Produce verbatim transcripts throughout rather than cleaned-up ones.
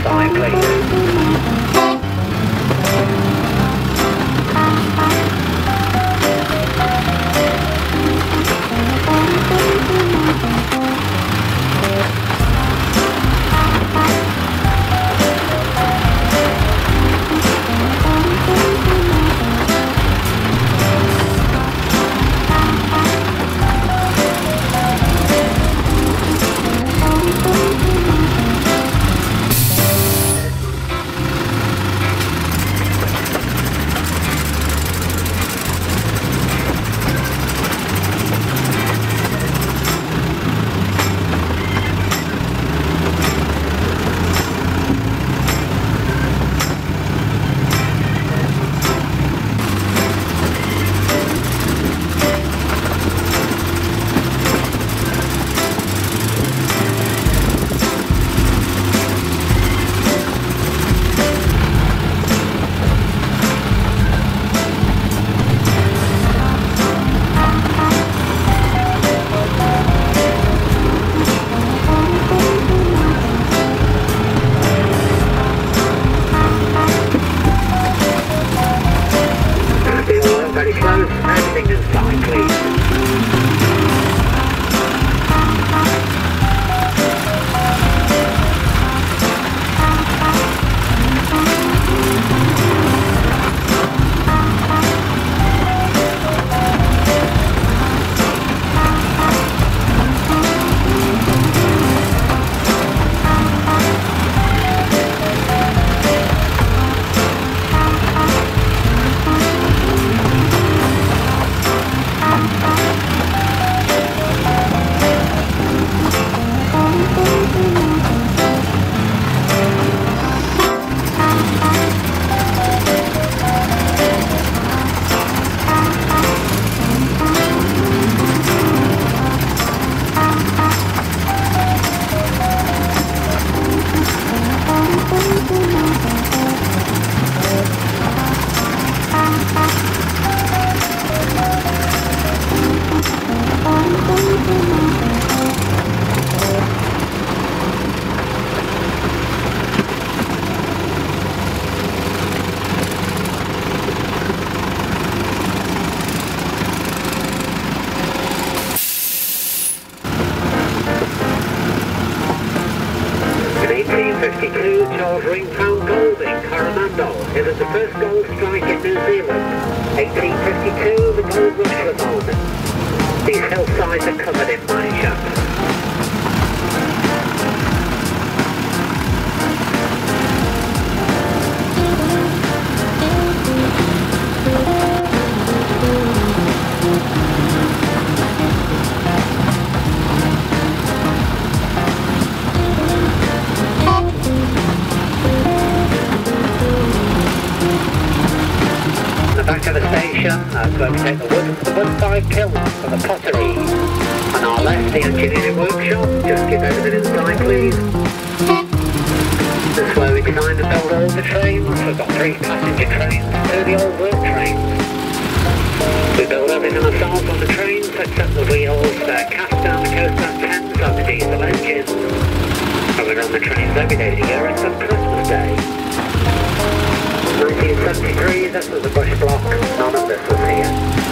side, please. Very close, everything inside, please. eighteen fifty-two, Charles Ring found gold in Coromandel. It was the first gold strike in New Zealand. eighteen fifty-two, the gold rush was on. These hillsides are covered in mine shafts. Back to the station, that's where we take the wood, the wood-fired kiln for the pottery. On our left, the engineering workshop. Just give everything inside, please. This is where we design and build all the trains. We've got three passenger trains, two of the old work trains. We build everything ourselves on the trains, except the wheels. They're cast down the Coastal Thames on the diesel engines. And we run the trains every day of the year except Christmas Day. nineteen seventy-three, this was a bush block, none of this was here.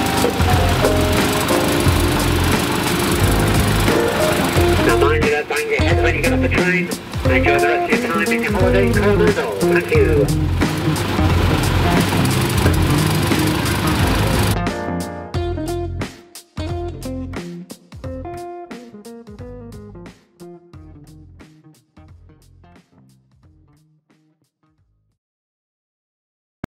Now mind you, don't bang your head when you get off the train. Enjoy the rest of your time in your holiday in Coromandel. Thank you.